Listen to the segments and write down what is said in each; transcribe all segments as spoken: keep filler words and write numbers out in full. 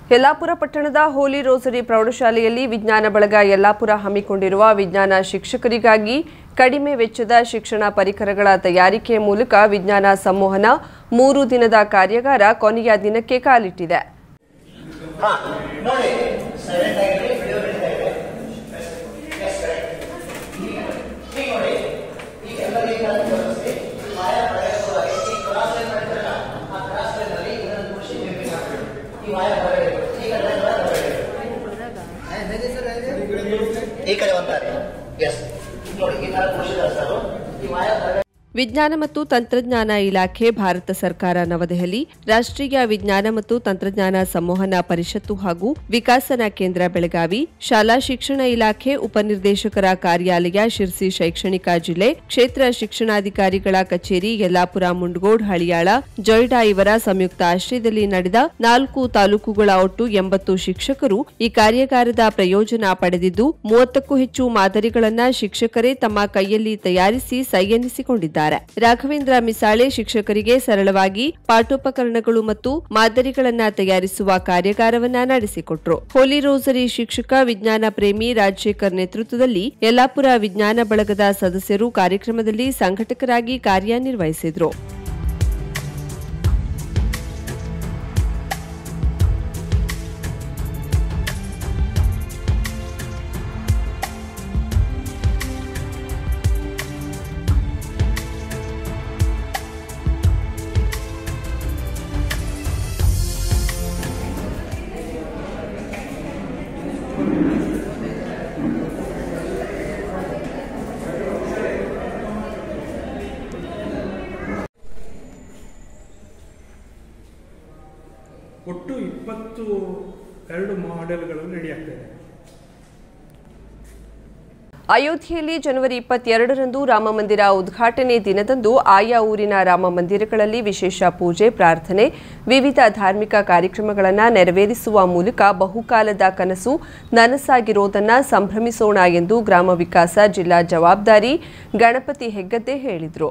ಯಲ್ಲಾಪುರ ಪಟ್ಟಣದ ಹೋಲಿ ರೋಸರಿ ಪ್ರೌಢಶಾಲೆಯಲ್ಲಿ ವಿಜ್ಞಾನ ಬಳಗ ಯಲ್ಲಾಪುರ ಹಮ್ಮಿಕೊಂಡಿರುವ ವಿಜ್ಞಾನ ಶಿಕ್ಷಕರಿಗಾಗಿ ಕಡಿಮೆ ವೆಚ್ಚದ ಶಿಕ್ಷಣ ಪರಿಕರಗಳ ತಯಾರಿಕೆ ಮೂಲಕ ವಿಜ್ಞಾನ ಸಂವಹನ ಮೂರು ದಿನದ ಕಾರ್ಯಾಗಾರ ಕೊನೆಯ ದಿನಕ್ಕೆ ಕಾಲಿಟ್ಟಿದೆ. ವಿಜ್ಞಾನ ಮತ್ತು ತಂತ್ರಜ್ಞಾನ ಇಲಾಖೆ, ಭಾರತ ಸರ್ಕಾರ, ನವದೆಹಲಿ, ರಾಷ್ಟ್ರೀಯ ವಿಜ್ಞಾನ ಮತ್ತು ತಂತ್ರಜ್ಞಾನ ಸಂವಹನ ಪರಿಷತ್ತು ಹಾಗೂ ವಿಕಾಸನ ಕೇಂದ್ರ ಬೆಳಗಾವಿ, ಶಾಲಾ ಶಿಕ್ಷಣ ಇಲಾಖೆ, ಉಪನಿರ್ದೇಶಕರ ಕಾರ್ಯಾಲಯ, ಶಿರ್ಸಿ ಶೈಕ್ಷಣಿಕ ಜಿಲ್ಲೆ, ಕ್ಷೇತ್ರ ಶಿಕ್ಷಣಾಧಿಕಾರಿಗಳ ಕಚೇರಿ, ಯಲ್ಲಾಪುರ, ಮುಂಡಗೋಡ್, ಹಳಿಯಾಳ, ಜೊಯ್ಡಾ ಇವರ ಸಂಯುಕ್ತ ಆಶ್ರಯದಲ್ಲಿ ನಡೆದ ನಾಲ್ಕು ತಾಲೂಕುಗಳ ಒಟ್ಟು ಎಂಬತ್ತು ಶಿಕ್ಷಕರು ಈ ಕಾರ್ಯಾಗಾರದ ಪ್ರಯೋಜನ ಪಡೆದಿದ್ದು, ಮೂವತ್ತಕ್ಕೂ ಹೆಚ್ಚು ಮಾದರಿಗಳನ್ನು ಶಿಕ್ಷಕರೇ ತಮ್ಮ ಕೈಯಲ್ಲಿ ತಯಾರಿಸಿ ಸೈ ಎನ್ನಿಸಿಕೊಂಡಿದ್ದಾರೆ. ರಾಘವೇಂದ್ರ ಮಿಸಾಳೆ ಶಿಕ್ಷಕರಿಗೆ ಸರಳವಾಗಿ ಪಾಠೋಪಕರಣಗಳು ಮತ್ತು ಮಾದರಿಗಳನ್ನು ತಯಾರಿಸುವ ಕಾರ್ಯಾಗಾರವನ್ನ ನಡೆಸಿಕೊಟ್ರು. ಹೋಲಿ ರೋಸರಿ ಶಿಕ್ಷಕ ವಿಜ್ಞಾನ ಪ್ರೇಮಿ ರಾಜಶೇಖರ್ ನೇತೃತ್ವದಲ್ಲಿ ಯಲ್ಲಾಪುರ ವಿಜ್ಞಾನ ಬಳಗದ ಸದಸ್ಯರು ಕಾರ್ಯಕ್ರಮದಲ್ಲಿ ಸಂಘಟಕರಾಗಿ ಕಾರ್ಯನಿರ್ವಹಿಸಿದ್ರು. ಒಟ್ಟು ಇಪ್ಪತ್ತು ಎರಡು ಮಾಡೆಲ್ಗಳನ್ನು ರೆಡಿ ಆಗ್ತದೆ. ಅಯೋಧ್ಯೆಯಲ್ಲಿ ಜನವರಿ ಇಪ್ಪತ್ತೆರಡರಂದು ರಾಮಮಂದಿರ ಉದ್ಘಾಟನೆ ದಿನದಂದು ಆಯಾ ಊರಿನ ರಾಮ ಮಂದಿರಗಳಲ್ಲಿ ವಿಶೇಷ ಪೂಜೆ, ಪ್ರಾರ್ಥನೆ, ವಿವಿಧ ಧಾರ್ಮಿಕ ಕಾರ್ಯಕ್ರಮಗಳನ್ನು ನೆರವೇರಿಸುವ ಮೂಲಕ ಬಹುಕಾಲದ ಕನಸು ನನಸಾಗಿರೋದನ್ನು ಸಂಭ್ರಮಿಸೋಣ ಎಂದು ಗ್ರಾಮ ವಿಕಾಸ ಜಿಲ್ಲಾ ಜವಾಬ್ದಾರಿ ಗಣಪತಿ ಹೆಗ್ಗದ್ದೆ ಹೇಳಿದರು.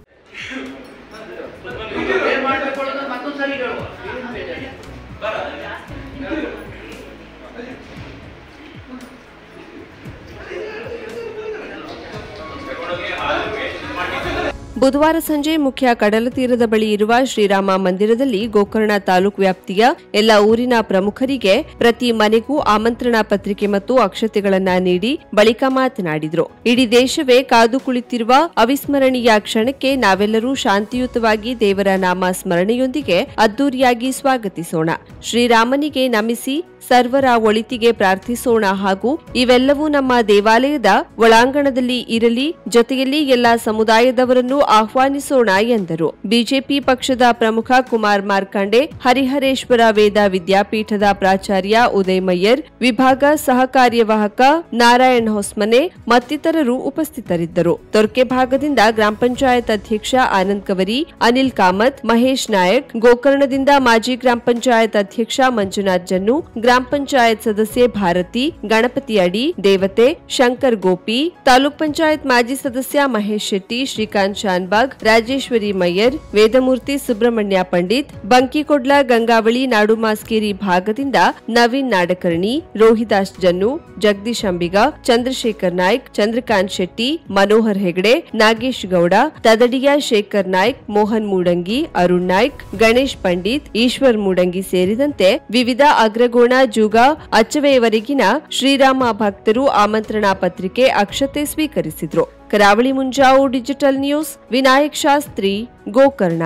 ಬುಧವಾರ ಸಂಜೆ ಮುಖ್ಯ ಕಡಲ ತೀರದ ಬಳಿ ಇರುವ ಶ್ರೀರಾಮ ಮಂದಿರದಲ್ಲಿ ಗೋಕರ್ಣ ತಾಲೂಕು ವ್ಯಾಪ್ತಿಯ ಎಲ್ಲ ಊರಿನ ಪ್ರಮುಖರಿಗೆ ಪ್ರತಿ ಮನೆಗೂ ಆಮಂತ್ರಣ ಪತ್ರಿಕೆ ಮತ್ತು ಅಕ್ಷತೆಗಳನ್ನ ನೀಡಿ ಬಳಿಕ ಮಾತನಾಡಿದರು. ಇಡೀ ದೇಶವೇ ಕಾದು ಕುಳಿತಿರುವ ಅವಿಸ್ಮರಣೀಯ ಕ್ಷಣಕ್ಕೆ ನಾವೆಲ್ಲರೂ ಶಾಂತಿಯುತವಾಗಿ ದೇವರ ನಾಮ ಸ್ಮರಣೆಯೊಂದಿಗೆ ಅದ್ದೂರಿಯಾಗಿ ಸ್ವಾಗತಿಸೋಣ. ಶ್ರೀರಾಮನಿಗೆ ನಮಿಸಿ ಸರ್ವರ ಒಳಿತಿಗೆ ಪ್ರಾರ್ಥಿಸೋಣ ಹಾಗೂ ಇವೆಲ್ಲವೂ ನಮ್ಮ ದೇವಾಲಯದ ಒಳಾಂಗಣದಲ್ಲಿ ಇರಲಿ, ಜೊತೆಯಲ್ಲಿ ಎಲ್ಲಾ ಸಮುದಾಯದವರನ್ನು ಆಹ್ವಾನಿಸೋಣ ಎಂದರು. ಬಿಜೆಪಿ ಪಕ್ಷದ ಪ್ರಮುಖ ಕುಮಾರ್ ಮಾರ್ಕಂಡೆ, ಹರಿಹರೇಶ್ವರ ವೇದ ವಿದ್ಯಾಪೀಠದ ಪ್ರಾಚಾರ್ಯ ಉದಯ್ ಮಯ್ಯರ್, ವಿಭಾಗ ಸಹ ಕಾರ್ಯವಾಹಕ ನಾರಾಯಣ್ ಹೊಸ್ಮನೆ ಮತ್ತಿತರರು ಉಪಸ್ಥಿತರಿದ್ದರು. ತೊರ್ಕೆ ಭಾಗದಿಂದ ಗ್ರಾಮ ಪಂಚಾಯತ್ ಅಧ್ಯಕ್ಷ ಆನಂದ್ ಕವರಿ, ಅನಿಲ್ ಕಾಮತ್, ಮಹೇಶ್ ನಾಯಕ್, ಗೋಕರ್ಣದಿಂದ ಮಾಜಿ ಗ್ರಾಮ ಪಂಚಾಯತ್ ಅಧ್ಯಕ್ಷ ಮಂಜುನಾಥ್ ಜನ್ನು, ಗ್ರಾಮ ಪಂಚಾಯತ್ ಸದಸ್ಯೆ ಭಾರತಿ, ಗಣಪತಿ ಅಡಿ, ದೇವತೆ, ಶಂಕರ್ ಗೋಪಿ, ತಾಲೂಕ್ ಪಂಚಾಯತ್ ಮಾಜಿ ಸದಸ್ಯ ಮಹೇಶ್ ಶೆಟ್ಟಿ, ಶ್ರೀಕಾಂತ್ ಶಾನ್ಬಾಗ್, ರಾಜೇಶ್ವರಿ ಮಯ್ಯರ್, ವೇದಮೂರ್ತಿ ಸುಬ್ರಹ್ಮಣ್ಯ ಪಂಡಿತ್, ಬಂಕಿಕೊಡ್ಲ, ಗಂಗಾವಳಿ, ನಾಡುಮಾಸ್ಕೇರಿ ಭಾಗದಿಂದ ನವೀನ್ ನಾಡಕರ್ಣಿ, ರೋಹಿದಾಸ್ ಜನ್ನು, ಜಗದೀಶ್ ಅಂಬಿಗ, ಚಂದ್ರಶೇಖರ್ ನಾಯ್ಕ್, ಚಂದ್ರಕಾಂತ್ ಶೆಟ್ಟಿ, ಮನೋಹರ್ ಹೆಗಡೆ, ನಾಗೇಶ್ ಗೌಡ, ತದಡಿಯ ಶೇಖರ್ ನಾಯ್ಕ್, ಮೋಹನ್ ಮೂಡಂಗಿ, ಅರುಣ್ ನಾಯ್ಕ್, ಗಣೇಶ್ ಪಂಡಿತ್, ಈಶ್ವರ್ ಮೂಡಂಗಿ ಸೇರಿದಂತೆ ವಿವಿಧ ಅಗ್ರಗೋಣ, ಜೂಗ, ಅಚ್ಚವೆಯವರೆಗಿನ ಶ್ರೀರಾಮ ಭಕ್ತರು ಆಮಂತ್ರಣ ಪತ್ರಿಕೆ, ಅಕ್ಷತೆ ಸ್ವೀಕರಿಸಿದ್ರು. Karavali Munjavu digital news, Vinayak Shastri, Gokarna.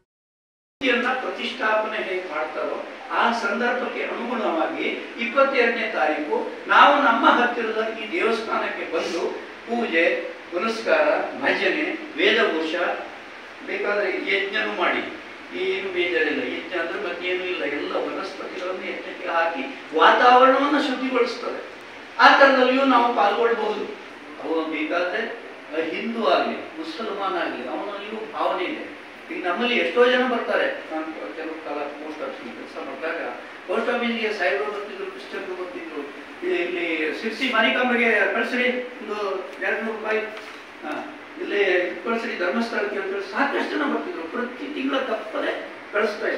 ಪ್ರತಿಷ್ಠಾಪನೆ ಹೇಗೆ ಮಾಡ್ತಾರೋ ಆ ಸಂದರ್ಭಕ್ಕೆ ಅನುಗುಣವಾಗಿ ಇಪ್ಪತ್ತೆರಡನೇ ತಾರೀಕು ನಾವು ನಮ್ಮ ಹತ್ತಿರದ ಈ ದೇವಸ್ಥಾನಕ್ಕೆ ಬಂದು ಪೂಜೆ, ಪುನಸ್ಕಾರ, ಭಜನೆ, ವೇದಘೋಷ, ಬೇಕಾದ್ರೆ ಯಜ್ಞನೂ ಮಾಡಿ, ಏನು ಬೇಜಾರಿಲ್ಲ. ಯಜ್ಞ ಅಂದ್ರೆ ಮತ್ತೇನು ಇಲ್ಲ, ಎಲ್ಲ ವನಸ್ಪತಿಗಳನ್ನು ಯಜ್ಞಕ್ಕೆ ಹಾಕಿ ವಾತಾವರಣವನ್ನು ಶುದ್ಧಿಗೊಳಿಸ್ತದೆ. ಆ ಥರದಲ್ಲಿಯೂ ನಾವು ಪಾಲ್ಗೊಳ್ಬಹುದು. ಅವು ಬೇಕಾದ್ರೆ ಹಿಂದೂ ಆಗಲಿ, ಮುಸಲ್ಮಾನ್ ಆಗಲಿ, ಅವನಲ್ಲಿಯೂ ಭಾವನೆ ಇದೆ. ಈಗ ನಮ್ಮಲ್ಲಿ ಎಷ್ಟೋ ಜನ ಬರ್ತಾರೆ. ನಾನು ಕೆಲವು ಕಾಲ ಪೋಸ್ಟ್ ಆಫೀಸ್ ಕೆಲಸ ಮಾಡಿದಾಗ ಪೋಸ್ಟ್ ಆಫೀಸ್ಗೆ ಸಾಹೇಬರು ಬರ್ತಿದ್ರು, ಕ್ರಿಶ್ಚಿಯನ್ರು ಬರ್ತಿದ್ರು. ಇಲ್ಲಿ ಸಿರ್ಸಿ ಮಾನಿಕಾಂಬೆಗೆ ಕಳಿಸ್ರಿ ಒಂದು ಎರಡು ನೂರು ರೂಪಾಯಿ, ಇಲ್ಲಿ ಕಳಿಸ್ರಿ ಧರ್ಮಸ್ಥಳಕ್ಕೆ ಅಂತ ಸಾಕಷ್ಟು ಜನ ಬರ್ತಿದ್ರು. ಪ್ರತಿ ತಿಂಗಳ ತಪ್ಪದೆ ಕಳಿಸ್ತಾ ಇದ್ರು.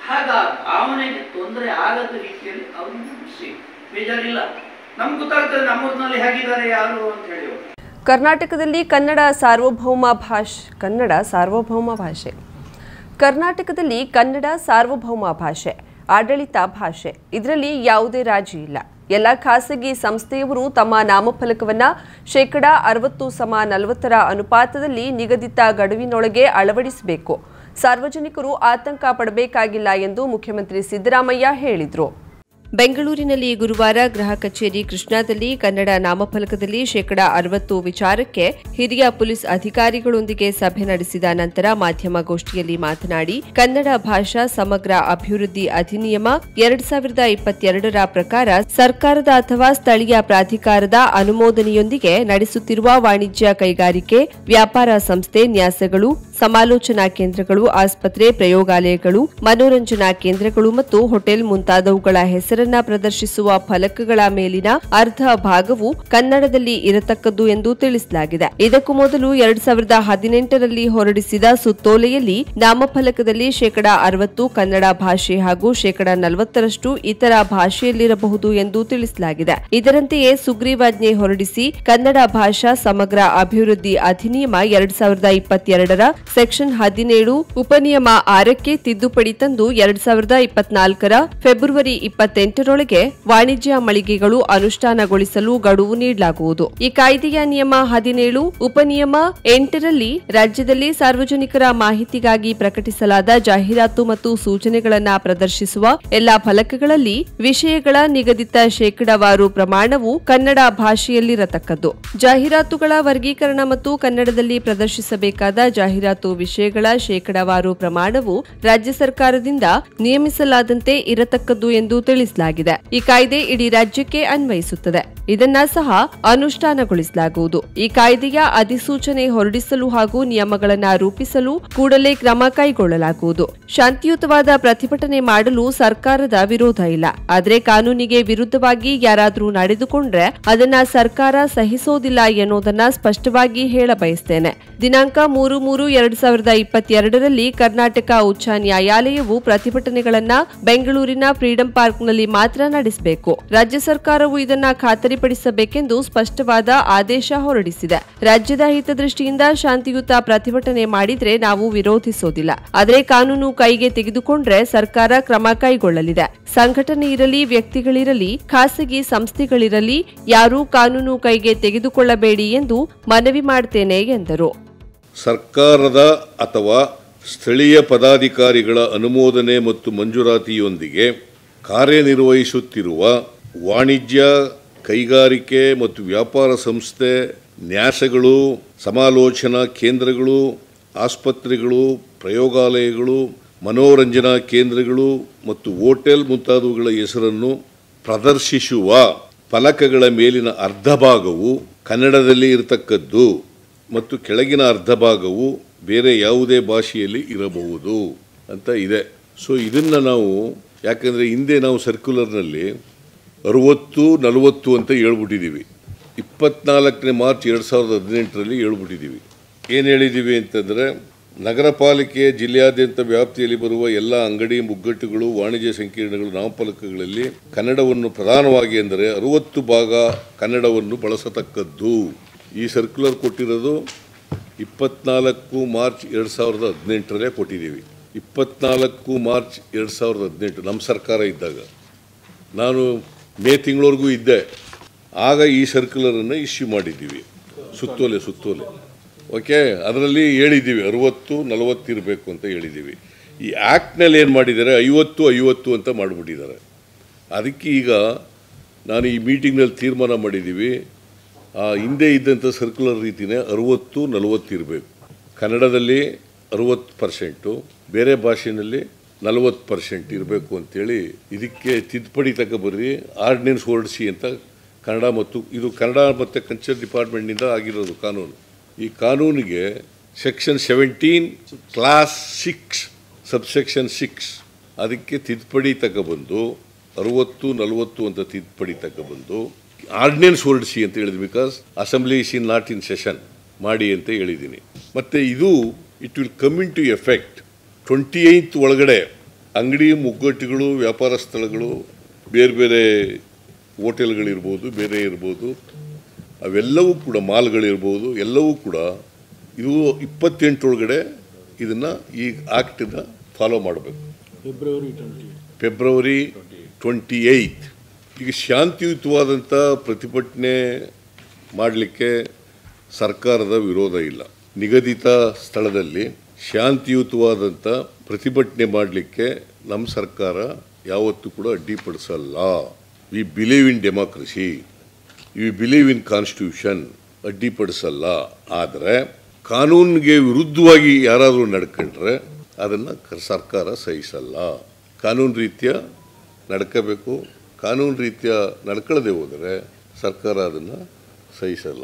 ಆಗ ಭಾವನೆಗೆ ತೊಂದರೆ ಆಗದ ರೀತಿಯಲ್ಲಿ ಅವ್ರನ್ನ ಬಿಡಿಸಿ, ಬೇಜಾರಿಲ್ಲ, ನಮ್ಗೆ ಗೊತ್ತಾಗ್ತದೆ ನಮ್ಮೂರಿನಲ್ಲಿ ಹೇಗಿದ್ದಾರೆ ಯಾರು ಅಂತ ಹೇಳಿ. ಕರ್ನಾಟಕದಲ್ಲಿ ಕನ್ನಡ ಸಾರ್ವಭೌಮ ಭಾಷೆ ಕನ್ನಡ ಸಾರ್ವಭೌಮ ಭಾಷೆ ಕರ್ನಾಟಕದಲ್ಲಿ ಕನ್ನಡ ಸಾರ್ವಭೌಮ ಭಾಷೆ, ಆಡಳಿತ ಭಾಷೆ, ಇದರಲ್ಲಿ ಯಾವುದೇ ರಾಜಿ ಇಲ್ಲ. ಎಲ್ಲ ಖಾಸಗಿ ಸಂಸ್ಥೆಯವರು ತಮ್ಮ ನಾಮಫಲಕವನ್ನು ಶೇಕಡ ಅರವತ್ತು ಸಮ ನಲವತ್ತರ ಅನುಪಾತದಲ್ಲಿ ನಿಗದಿತ ಗಡುವಿನೊಳಗೆ ಅಳವಡಿಸಬೇಕು. ಸಾರ್ವಜನಿಕರು ಆತಂಕ ಪಡಬೇಕಾಗಿಲ್ಲ ಎಂದು ಮುಖ್ಯಮಂತ್ರಿ ಸಿದ್ದರಾಮಯ್ಯ ಹೇಳಿದರು. ಬೆಂಗಳೂರಿನಲ್ಲಿ ಗುರುವಾರ ಗೃಹ ಕಚೇರಿ ಕೃಷ್ಣಾದಲ್ಲಿ ಕನ್ನಡ ನಾಮಫಲಕದಲ್ಲಿ ಶೇಕಡ ಅರವತ್ತು ವಿಚಾರಕ್ಕೆ ಹಿರಿಯ ಪೊಲೀಸ್ ಅಧಿಕಾರಿಗಳೊಂದಿಗೆ ಸಭೆ ನಡೆಸಿದ ನಂತರ ಮಾಧ್ಯಮಗೋಷ್ಠಿಯಲ್ಲಿ ಮಾತನಾಡಿ, ಕನ್ನಡ ಭಾಷಾ ಸಮಗ್ರ ಅಭಿವೃದ್ಧಿ ಅಧಿನಿಯಮ ಎರಡ್ ಸಾವಿರದ ಇಪ್ಪತ್ತೆರಡರ ಪ್ರಕಾರ ಸರ್ಕಾರದ ಅಥವಾ ಸ್ಥಳೀಯ ಪ್ರಾಧಿಕಾರದ ಅನುಮೋದನೆಯೊಂದಿಗೆ ನಡೆಸುತ್ತಿರುವ ವಾಣಿಜ್ಯ, ಕೈಗಾರಿಕೆ, ವ್ಯಾಪಾರ ಸಂಸ್ಥೆ, ನ್ಯಾಸಗಳು, ಸಮಾಲೋಚನಾ ಕೇಂದ್ರಗಳು, ಆಸ್ಪತ್ರೆ, ಪ್ರಯೋಗಾಲಯಗಳು, ಮನೋರಂಜನಾ ಕೇಂದ್ರಗಳು ಮತ್ತು ಹೋಟೆಲ್ ಮುಂತಾದವುಗಳ ಹೆಸರನ್ನ ಪ್ರದರ್ಶಿಸುವ ಫಲಕಗಳ ಮೇಲಿನ ಅರ್ಧ ಭಾಗವು ಕನ್ನಡದಲ್ಲಿ ಇರತಕ್ಕದ್ದು ಎಂದು ತಿಳಿಸಲಾಗಿದೆ. ಇದಕ್ಕೂ ಮೊದಲು ಎರಡ್ ಸಾವಿರದ ಹದಿನೆಂಟರಲ್ಲಿ ಹೊರಡಿಸಿದ ಸುತ್ತೋಲೆಯಲ್ಲಿ ನಾಮಫಲಕದಲ್ಲಿ ಶೇಕಡ ಅರವತ್ತು ಕನ್ನಡ ಭಾಷೆ ಹಾಗೂ ಶೇಕಡ ನಲವತ್ತರಷ್ಟು ಇತರ ಭಾಷೆಯಲ್ಲಿರಬಹುದು ಎಂದು ತಿಳಿಸಲಾಗಿದೆ. ಇದರಂತೆಯೇ ಸುಗ್ರೀವಾಜ್ಞೆ ಹೊರಡಿಸಿ ಕನ್ನಡ ಭಾಷಾ ಸಮಗ್ರ ಅಭಿವೃದ್ಧಿ ಅಧಿನಿಯಮ ಎರಡ್ ಸಾವಿರದ ಇಪ್ಪತ್ತೆರಡರ ಸೆಕ್ಷನ್ ಹದಿನೇಳು ಉಪನಿಯಮ ಆರಕ್ಕೆ ತಿದ್ದುಪಡಿ ತಂದು ಎರಡ್ ಸಾವಿರದ ಇಪ್ಪತ್ನಾಲ್ಕರ ಫೆಬ್ರವರಿ ಇಪ್ಪತ್ತೆಂಟರೊಳಗೆ ವಾಣಿಜ್ಯ ಮಳಿಗೆಗಳು ಅನುಷ್ಠಾನಗೊಳಿಸಲು ಗಡುವು ನೀಡಲಾಗುವುದು. ಈ ಕಾಯ್ದೆಯ ನಿಯಮ ಹದಿನೇಳು ಉಪನಿಯಮ ಎಂಟರಲ್ಲಿ ರಾಜ್ಯದಲ್ಲಿ ಸಾರ್ವಜನಿಕರ ಮಾಹಿತಿಗಾಗಿ ಪ್ರಕಟಿಸಲಾದ ಜಾಹೀರಾತು ಮತ್ತು ಸೂಚನೆಗಳನ್ನು ಪ್ರದರ್ಶಿಸುವ ಎಲ್ಲಾ ಫಲಕಗಳಲ್ಲಿ ವಿಷಯಗಳ ನಿಗದಿತ ಶೇಕಡಾವಾರು ಪ್ರಮಾಣವು ಕನ್ನಡ ಭಾಷೆಯಲ್ಲಿರತಕ್ಕದ್ದು. ಜಾಹೀರಾತುಗಳ ವರ್ಗೀಕರಣ ಮತ್ತು ಕನ್ನಡದಲ್ಲಿ ಪ್ರದರ್ಶಿಸಬೇಕಾದ ಜಾಹೀರಾತು ವಿಷಯಗಳ ಶೇಕಡಾವಾರು ಪ್ರಮಾಣವು ರಾಜ್ಯ ಸರ್ಕಾರದಿಂದ ನಿಯಮಿಸಲಾದಂತೆ ಇರತಕ್ಕದ್ದು ಎಂದು ತಿಳಿಸಲಾಗಿದೆ. ಈ ಕಾಯ್ದೆ ಇಡೀ ರಾಜ್ಯಕ್ಕೆ ಅನ್ವಯಿಸುತ್ತದೆ. ಇದನ್ನ ಸಹ ಅನುಷ್ಠಾನಗೊಳಿಸಲಾಗುವುದು. ಈ ಕಾಯ್ದೆಯ ಅಧಿಸೂಚನೆ ಹೊರಡಿಸಲು ಹಾಗೂ ನಿಯಮಗಳನ್ನು ರೂಪಿಸಲು ಕೂಡಲೇ ಕ್ರಮ ಕೈಗೊಳ್ಳಲಾಗುವುದು. ಶಾಂತಿಯುತವಾದ ಪ್ರತಿಭಟನೆ ಮಾಡಲು ಸರ್ಕಾರದ ವಿರೋಧ ಇಲ್ಲ. ಆದರೆ ಕಾನೂನಿಗೆ ವಿರುದ್ಧವಾಗಿ ಯಾರಾದರೂ ನಡೆದುಕೊಂಡ್ರೆ ಅದನ್ನ ಸರ್ಕಾರ ಸಹಿಸೋದಿಲ್ಲ ಎನ್ನುವುದನ್ನ ಸ್ಪಷ್ಟವಾಗಿ ಹೇಳ ಬಯಸ್ತೇನೆ. ದಿನಾಂಕ ಮೂರು ಮೂರು ಎರಡ್ ಸಾವಿರದ ಇಪ್ಪತ್ತೆರಡರಲ್ಲಿ ಕರ್ನಾಟಕ ಉಚ್ಚ ನ್ಯಾಯಾಲಯವು ಪ್ರತಿಭಟನೆಗಳನ್ನ ಬೆಂಗಳೂರಿನ ಫ್ರೀಡಂ ಪಾರ್ಕ್ನಲ್ಲಿ ಮಾತ್ರ ನಡೆಸಬೇಕು. ರಾಜ್ಯ ಸರ್ಕಾರವು ಇದನ್ನ ಖಾತರಿಪಡಿಸಬೇಕೆಂದು ಸ್ಪಷ್ಟವಾದ ಆದೇಶ ಹೊರಡಿಸಿದೆ. ರಾಜ್ಯದ ಹಿತದೃಷ್ಟಿಯಿಂದ ಶಾಂತಿಯುತ ಪ್ರತಿಭಟನೆ ಮಾಡಿದ್ರೆ ನಾವು ವಿರೋಧಿಸೋದಿಲ್ಲ. ಆದರೆ ಕಾನೂನು ಕೈಗೆ ತೆಗೆದುಕೊಂಡ್ರೆ ಸರ್ಕಾರ ಕ್ರಮ ಕೈಗೊಳ್ಳಲಿದೆ. ಸಂಘಟನೆ ಇರಲಿ, ವ್ಯಕ್ತಿಗಳಿರಲಿ, ಖಾಸಗಿ ಸಂಸ್ಥೆಗಳಿರಲಿ, ಯಾರೂ ಕಾನೂನು ಕೈಗೆ ತೆಗೆದುಕೊಳ್ಳಬೇಡಿ ಎಂದು ಮನವಿ ಮಾಡುತ್ತೇನೆ ಎಂದರು. ಸರ್ಕಾರದ ಅಥವಾ ಸ್ಥಳೀಯ ಪದಾಧಿಕಾರಿಗಳ ಅನುಮೋದನೆ ಮತ್ತು ಮಂಜೂರಾತಿಯೊಂದಿಗೆ ಕಾರ್ಯನಿರ್ವಹಿಸುತ್ತಿರುವ ವಾಣಿಜ್ಯ, ಕೈಗಾರಿಕೆ ಮತ್ತು ವ್ಯಾಪಾರ ಸಂಸ್ಥೆ, ನ್ಯಾಸಗಳು, ಸಮಾಲೋಚನಾ ಕೇಂದ್ರಗಳು, ಆಸ್ಪತ್ರೆಗಳು, ಪ್ರಯೋಗಾಲಯಗಳು, ಮನೋರಂಜನಾ ಕೇಂದ್ರಗಳು ಮತ್ತು ಹೋಟೆಲ್ ಮುಂತಾದವುಗಳ ಹೆಸರನ್ನು ಪ್ರದರ್ಶಿಸುವ ಫಲಕಗಳ ಮೇಲಿನ ಅರ್ಧ ಭಾಗವು ಕನ್ನಡದಲ್ಲಿ ಇರತಕ್ಕದ್ದು ಮತ್ತು ಕೆಳಗಿನ ಅರ್ಧ ಭಾಗವು ಬೇರೆ ಯಾವುದೇ ಭಾಷೆಯಲ್ಲಿ ಇರಬಹುದು ಅಂತ ಇದೆ. ಸೊ ಇದನ್ನು ನಾವು ಯಾಕಂದರೆ ಹಿಂದೆ ನಾವು ಸರ್ಕ್ಯುಲರ್ನಲ್ಲಿ ಅರುವತ್ತು ನಲವತ್ತು ಅಂತ ಹೇಳ್ಬಿಟ್ಟಿದ್ದೀವಿ. ಇಪ್ಪತ್ನಾಲ್ಕನೇ ಮಾರ್ಚ್ ಎರಡು ಸಾವಿರದ ಹದಿನೆಂಟರಲ್ಲಿ ಹೇಳ್ಬಿಟ್ಟಿದ್ದೀವಿ. ಏನು ಹೇಳಿದ್ದೀವಿ ಅಂತಂದರೆ, ನಗರ ಪಾಲಿಕೆ ಜಿಲ್ಲೆಯಾದ್ಯಂತ ವ್ಯಾಪ್ತಿಯಲ್ಲಿ ಬರುವ ಎಲ್ಲ ಅಂಗಡಿ, ಮುಗ್ಗಟ್ಟುಗಳು, ವಾಣಿಜ್ಯ ಸಂಕೀರ್ಣಗಳು, ನಾಮಫಲಕಗಳಲ್ಲಿ ಕನ್ನಡವನ್ನು ಪ್ರಧಾನವಾಗಿ ಎಂದರೆ ಅರುವತ್ತು ಭಾಗ ಕನ್ನಡವನ್ನು ಬಳಸತಕ್ಕದ್ದು. ಈ ಸರ್ಕ್ಯುಲರ್ ಕೊಟ್ಟಿರೋದು ಇಪ್ಪತ್ನಾಲ್ಕು ಮಾರ್ಚ್ ಎರಡು ಸಾವಿರದ ಹದಿನೆಂಟರಲ್ಲೇ ಕೊಟ್ಟಿದ್ದೀವಿ. ಇಪ್ಪತ್ನಾಲ್ಕು ಮಾರ್ಚ್ ಎರಡು ಸಾವಿರದ ಹದಿನೆಂಟು ನಮ್ಮ ಸರ್ಕಾರ ಇದ್ದಾಗ, ನಾನು ಮೇ ತಿಂಗಳವರೆಗೂ ಇದ್ದೆ. ಆಗ ಈ ಸರ್ಕ್ಯುಲರನ್ನು ಇಶ್ಯೂ ಮಾಡಿದ್ದೀವಿ, ಸುತ್ತೋಲೆ ಸುತ್ತೋಲೆ ಓಕೆ. ಅದರಲ್ಲಿ ಹೇಳಿದ್ದೀವಿ ಅರುವತ್ತು ನಲವತ್ತು ಇರಬೇಕು ಅಂತ ಹೇಳಿದ್ದೀವಿ. ಈ ಆ್ಯಕ್ಟ್ನಲ್ಲಿ ಏನು ಮಾಡಿದ್ದಾರೆ, ಐವತ್ತು ಐವತ್ತು ಅಂತ ಮಾಡಿಬಿಟ್ಟಿದ್ದಾರೆ. ಅದಕ್ಕೆ ಈಗ ನಾನು ಈ ಮೀಟಿಂಗ್ನಲ್ಲಿ ತೀರ್ಮಾನ ಮಾಡಿದ್ದೀವಿ, ಆ ಹಿಂದೆ ಇದ್ದಂಥ ಸರ್ಕ್ಯುಲರ್ ರೀತಿಯೇ ಅರುವತ್ತು ನಲವತ್ತು ಇರಬೇಕು. ಕನ್ನಡದಲ್ಲಿ ಅರುವತ್ತು ಪರ್ಸೆಂಟು, ಬೇರೆ ಭಾಷೆಯಲ್ಲಿ ನಲವತ್ತು ಪರ್ಸೆಂಟ್ ಇರಬೇಕು ಅಂಥೇಳಿ ಇದಕ್ಕೆ ತಿದ್ದುಪಡಿ ತಗೊಬರ್ರಿ, ಆರ್ಡಿನೆನ್ಸ್ ಹೊರಡಿಸಿ ಅಂತ ಕನ್ನಡ ಮತ್ತು ಇದು ಕನ್ನಡ ಮತ್ತು ಕಲ್ಚರ್ ಡಿಪಾರ್ಟ್ಮೆಂಟ್ನಿಂದ ಆಗಿರೋದು ಕಾನೂನು. ಈ ಕಾನೂನಿಗೆ section seventeen clause six subsection six ಅದಕ್ಕೆ ತಿದ್ದುಪಡಿ ತಗೊಬಂದು ಅರುವತ್ತು ನಲವತ್ತು ಅಂತ ತಿದ್ದುಪಡಿ ತಗೊಬಂದು ಆರ್ಡಿನೆನ್ಸ್ ಹೊರಡಿಸಿ ಅಂತ ಹೇಳಿದ್ವಿ. Because assembly is in not in session ಮಾಡಿ ಅಂತ ಹೇಳಿದ್ದೀನಿ. ಮತ್ತು ಇದು it will come into effect twenty eight ಒಳಗಡೆ ಅಂಗಡಿ ಮುಗ್ಗಟ್ಟುಗಳು, ವ್ಯಾಪಾರ ಸ್ಥಳಗಳು, ಬೇರೆ ಬೇರೆ ಹೋಟೆಲ್ಗಳಿರ್ಬೋದು, ಬೇರೆ ಇರ್ಬೋದು, ಅವೆಲ್ಲವೂ ಕೂಡ ಮಾಲ್ಗಳಿರ್ಬೋದು, ಎಲ್ಲವೂ ಕೂಡ ಇದು ಇಪ್ಪತ್ತೆಂಟರೊಳಗಡೆ ಇದನ್ನು ಈ ಆ್ಯಕ್ಟನ್ನು ಫಾಲೋ ಮಾಡಬೇಕು. February twenty February twenty eight ಈಗ ಶಾಂತಿಯುತವಾದಂಥ ಪ್ರತಿಭಟನೆ ಮಾಡಲಿಕ್ಕೆ ಸರ್ಕಾರದ ವಿರೋಧ ಇಲ್ಲ. ನಿಗದಿತ ಸ್ಥಳದಲ್ಲಿ ಶಾಂತಿಯುತವಾದಂಥ ಪ್ರತಿಭಟನೆ ಮಾಡಲಿಕ್ಕೆ ನಮ್ಮ ಸರ್ಕಾರ ಯಾವತ್ತೂ ಕೂಡ ಅಡ್ಡಿಪಡಿಸಲ್ಲ. We believe in democracy, we believe in constitution. ಅಡ್ಡಿಪಡಿಸಲ್ಲ. ಆದರೆ ಕಾನೂನಿಗೆ ವಿರುದ್ಧವಾಗಿ ಯಾರಾದರೂ ನಡ್ಕೊಂಡ್ರೆ ಅದನ್ನು ಸರ್ಕಾರ ಸಹಿಸಲ್ಲ. ಕಾನೂನು ರೀತ್ಯ ನಡ್ಕೋಬೇಕು. ಕಾನೂನು ರೀತ್ಯ ನಡ್ಕೊಳ್ಳದೆ ಹೋದರೆ ಸರ್ಕಾರ ಅದನ್ನು ಸಹಿಸಲ್ಲ.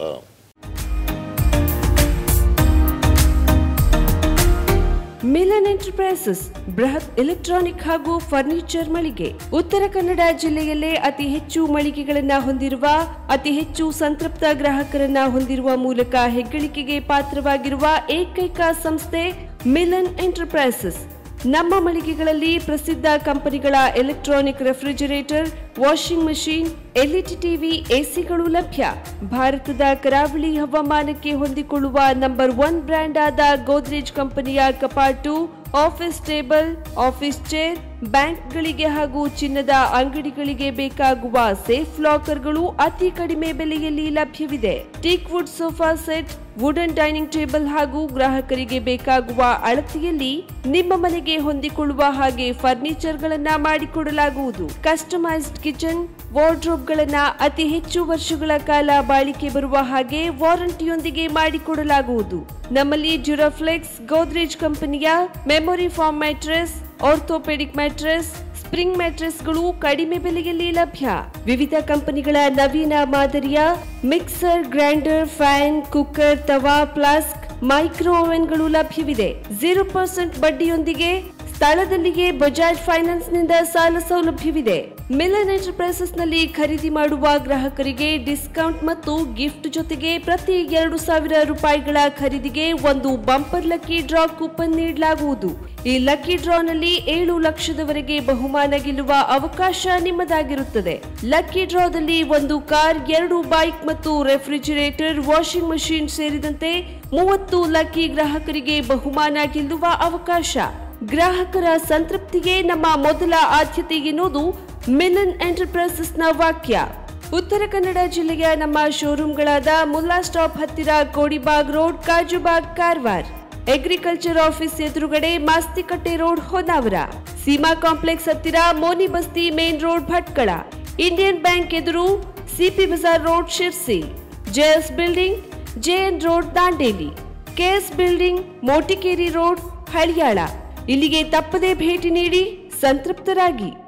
ಮಿಲನ್ ಎಂಟರ್ಪ್ರೈಸಸ್ ಬೃಹತ್ ಎಲೆಕ್ಟ್ರಾನಿಕ್ ಹಾಗೂ ಫರ್ನಿಚರ್ ಮಳಿಗೆ. ಉತ್ತರ ಕನ್ನಡ ಜಿಲ್ಲೆಯಲ್ಲೇ ಅತಿ ಹೆಚ್ಚು ಮಳಿಗೆಗಳನ್ನ ಹೊಂದಿರುವ, ಅತಿ ಹೆಚ್ಚು ಸಂತೃಪ್ತ ಗ್ರಾಹಕರನ್ನ ಹೊಂದಿರುವ ಮೂಲಕ ಹೆಗ್ಗಳಿಕೆಗೆ ಪಾತ್ರವಾಗಿರುವ ಏಕೈಕ ಸಂಸ್ಥೆ ಮಿಲನ್ ಎಂಟರ್ಪ್ರೈಸಸ್. ನಮ್ಮ ಮಳಿಗೆಗಳಲ್ಲಿ ಪ್ರಸಿದ್ಧ ಕಂಪನಿಗಳ electronic refrigerator, washing machine, LED TV, ಎಸಿಗಳು ಲಭ್ಯ. ಭಾರತದ ಕರಾವಳಿ ಹವಾಮಾನಕ್ಕೆ ಹೊಂದಿಕೊಳ್ಳುವ ನಂಬರ್ ಒನ್ ಬ್ರ್ಯಾಂಡ್ ಆದ ಗೋದ್ರೇಜ್ ಕಂಪನಿಯ ಕಪಾಟು, ಆಫೀಸ್ ಟೇಬಲ್, ಆಫೀಸ್ ಚೇರ್, ಬ್ಯಾಂಕ್ಗಳಿಗೆ ಹಾಗೂ ಚಿನ್ನದ ಅಂಗಡಿಗಳಿಗೆ ಬೇಕಾಗುವ ಸೇಫ್ ಲಾಕರ್ಗಳು ಅತಿ ಕಡಿಮೆ ಬೆಲೆಯಲ್ಲಿ ಲಭ್ಯವಿದೆ. Teak wood sofa set, wooden dining table ಹಾಗೂ ಗ್ರಾಹಕರಿಗೆ ಬೇಕಾಗುವ ಅಳತೆಯಲ್ಲಿ ನಿಮ್ಮ ಮನೆಗೆ ಹೊಂದಿಕೊಳ್ಳುವ ಹಾಗೆ ಫರ್ನಿಚರ್ ಗಳನ್ನ ಮಾಡಿಕೊಡಲಾಗುವುದು. ಕಸ್ಟಮೈಸ್ಡ್ ಕಿಚನ್, ವಾರ್ಡ್ರೋಬ್ ಗಳನ್ನ ಅತಿ ಹೆಚ್ಚು ವರ್ಷಗಳ ಕಾಲ ಬಾಳಿಕೆ ಬರುವ ಹಾಗೆ ವಾರಂಟಿಯೊಂದಿಗೆ ಮಾಡಿಕೊಡಲಾಗುವುದು. ನಮ್ಮಲ್ಲಿ ಡ್ಯೂರಾಫ್ಲೆಕ್ಸ್, ಗೋದ್ರೇಜ್ ಕಂಪನಿಯ memory foam mattress, orthopaedic mattress, spring ಮ್ಯಾಟ್ರೆಸ್ಗಳು ಕಡಿಮೆ ಬೆಲೆಯಲ್ಲಿ ಲಭ್ಯ. ವಿವಿಧ ಕಂಪನಿಗಳ ನವೀನ ಮಾದರಿಯ mixer, grinder, fan, cooker, tawa, flask, micro ಓವೆನ್ಗಳು ಲಭ್ಯವಿದೆ. ಜೀರೋ ಪರ್ಸೆಂಟ್ ಬಡ್ಡಿಯೊಂದಿಗೆ ಸ್ಥಳದಲ್ಲಿಯೇ ಬಜಾಜ್ ಫೈನಾನ್ಸ್ ನಿಂದ ಸಾಲ ಸೌಲಭ್ಯವಿದೆ. ಮಿಲನ್ ಎಂಟರ್ಪ್ರೈಸಸ್ ನಲ್ಲಿ ಖರೀದಿ ಮಾಡುವ ಗ್ರಾಹಕರಿಗೆ ಡಿಸ್ಕೌಂಟ್ ಮತ್ತು ಗಿಫ್ಟ್ ಜೊತೆಗೆ ಪ್ರತಿ ಎರಡು ಸಾವಿರ ರೂಪಾಯಿಗಳ ಖರೀದಿಗೆ ಒಂದು ಬಂಪರ್ ಲಕ್ಕಿ ಡ್ರಾ ಕೂಪನ್ ನೀಡಲಾಗುವುದು. ಈ ಲಕ್ಕಿ ಡ್ರಾನಲ್ಲಿ ಏಳು ಲಕ್ಷದವರೆಗೆ ಬಹುಮಾನ ಗೆಲ್ಲುವ ಅವಕಾಶ ನಿಮ್ಮದಾಗಿರುತ್ತದೆ. ಲಕ್ಕಿ ಡ್ರಾದಲ್ಲಿ ಒಂದು ಕಾರ್, ಎರಡು ಬೈಕ್ ಮತ್ತು ರೆಫ್ರಿಜರೇಟರ್, ವಾಷಿಂಗ್ ಮಷೀನ್ ಸೇರಿದಂತೆ ಮೂವತ್ತು ಲಕ್ಕಿ ಗ್ರಾಹಕರಿಗೆ ಬಹುಮಾನ ಗೆಲ್ಲುವ ಅವಕಾಶ. ಗ್ರಾಹಕರ ಸಂತೃಪ್ತಿಗೆ ನಮ್ಮ ಮೊದಲ ಆದ್ಯತೆ ಎನ್ನುವುದು ಮಿಲನ್ ಎಂಟರ್ಪ್ರೈಸಸ್ನ ವಾಕ್ಯ. ಉತ್ತರ ಕನ್ನಡ ಜಿಲ್ಲೆಯ ನಮ್ಮ ಶೋರೂಮ್ಗಳಾದ ಮುಲ್ಲಾ ಸ್ಟಾಪ್ ಹತ್ತಿರ Kodibag road, Kajubag, Karwar. Agriculture office ಎದುರುಗಡೆ ಮಾಸ್ತಿಕಟ್ಟೆ ರೋಡ್, ಹೊನ್ನಾವರ. ಸೀಮಾ ಕಾಂಪ್ಲೆಕ್ಸ್ ಹತ್ತಿರ Moni Basti main road, Bhatkal. Indian bank ಎದುರು CP Bazar road, Sirsi. JS building, JN road, Dandeli. KS building, Motikeri road, Haliyal. ಇಲ್ಲಿಗೆ ತಪ್ಪದೇ ಭೇಟಿ ನೀಡಿ ಸಂತೃಪ್ತರಾಗಿ.